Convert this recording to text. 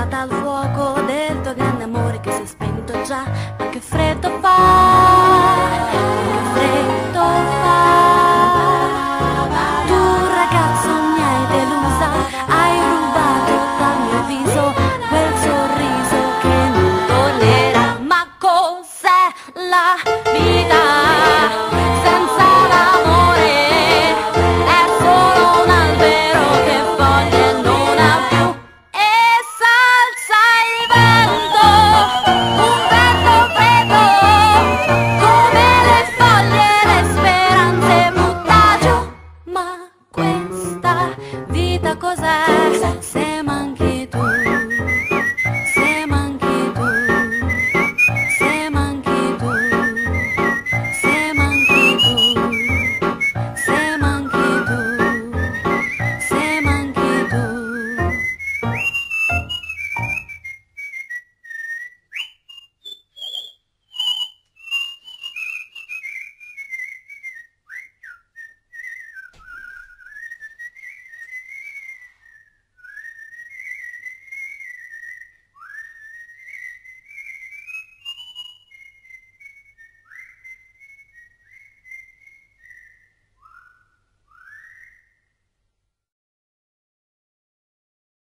legata al fuoco del tuo grande amore che si è spento già. Ma che freddo fa, che freddo fa. Tu ragazzo mi hai delusa, hai rubato dal mio viso quel sorriso che non tornerà. Ma cos'è la vita senza l'amore? È solo un albero che foglie non ha più e s'alza il vento, un vento freddo, come le foglie, le speranze butta giù. Ma questa vita cos'è se manca